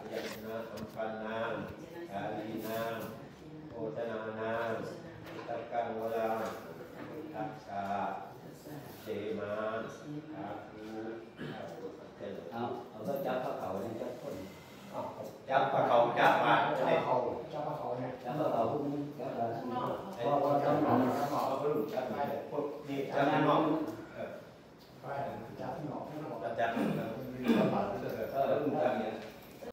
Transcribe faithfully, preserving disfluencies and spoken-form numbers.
ยัญนะอัมปันนังกาลีนังโอตนานังตะกังวลังทักษะเจมาอาคูอาคูเจเอาเอาก็จับพระเขาเนี่ยจับคนจับพระเขาจับมา